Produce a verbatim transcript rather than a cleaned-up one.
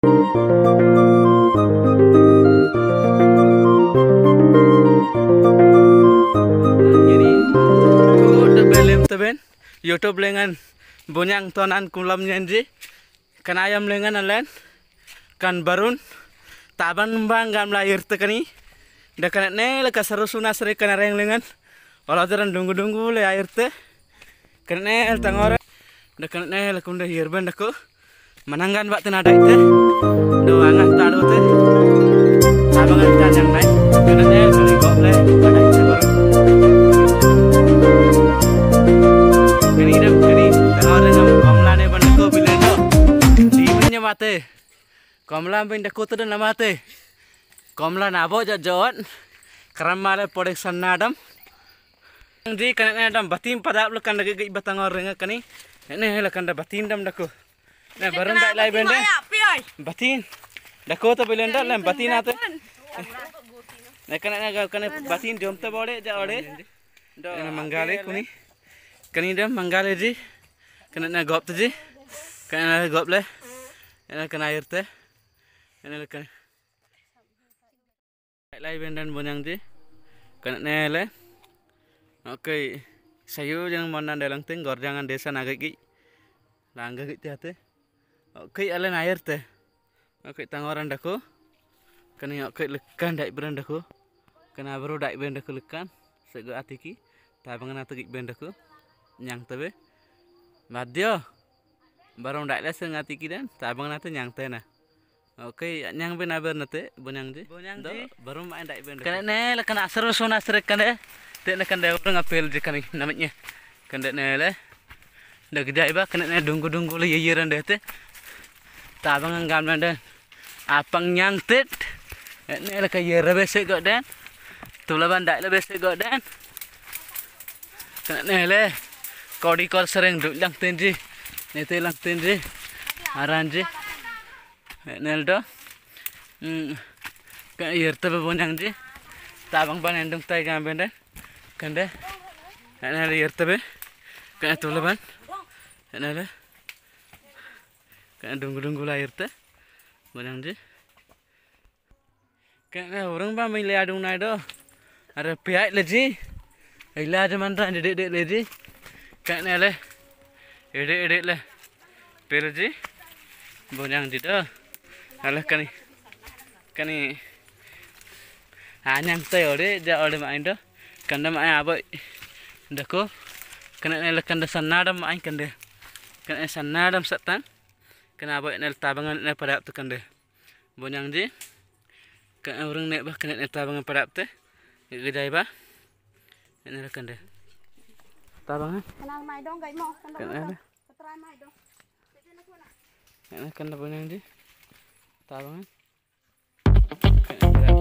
YouTube lengan bunyang tonan kulam nyanji kan ayam lengan alen kan barun taban bang gam lahir tekani dekan ne leka sarusuna sere kan areng lengan olajaran dunggu dunggu le air te kan ne el tangore dekan ne lekunda hirban dako manangan bak tenada ite doangan talu te tabangan kan yang naik kan ne kali goble pada ite baru kini dam kini tangore ngam komla ne bandako bilendo di punya mate komla bin dako te dan mate komla nabo jajot karamale podek sanadam di kan adam batim padap lekan dagi gi batangor renga kani ne lekan da batin dam dako ne barun dai lai bende batin dako to bilenda lem batin ate ne kan ne kan batin jom te bode ja ode do mangale kuni kani dam mangale ji kan ne gop te ji kan ne gop le ne kan air te ne lekan lai bendan bonyang ji kan ne le oke sayu jangan mana dalang tenggor jangan desa naga gi langga gi tiate oke alen air te oke tangoran dako kani oke lekan dai berandako kana baru dai bendako lekan sego atiki tabangan atiki bendako nyang tebe madyo baru dai leseng atiki dan tabangan ate nyang tena oke nyang ben aber nate bonyang ji bonyang ji baru main dai bendako kana ne lekan asar sona srek kan Dek nak kanda orang apel je kan namanya kanda nele dah gede iba kena ne dunggu dunggu le yeyeran deh te tabang ngam dan apang nyang tet ne le kaya rebese go dan tulaban dak le bese go dan kena nele kodi kor sering duk lang tenji ne te lang tenji aran ji nel do hmm ka yer te bonyang ji tabang ban endung tai gam ben kande ana le yertabe kana tulaban ana le kana dunggu dunggu la yerta bonang ji kana orang ba mai le adung nai do are piai le ji ila jaman ra de de le ji kana le ede ede le pel ji bonang ji do ala kani kani anyang te ore ja ore main do kanda mai abai dako kena nel kanda sanadam mai kanda kena sanadam satan kena abai nel tabangan nel padap tu kanda bonyang ji kena urang nek bah kena nel tabangan padap te gedai bah nel kanda tabangan kenal mai dong gai mo kanda try mai dong kena kanda bonyang ji tabangan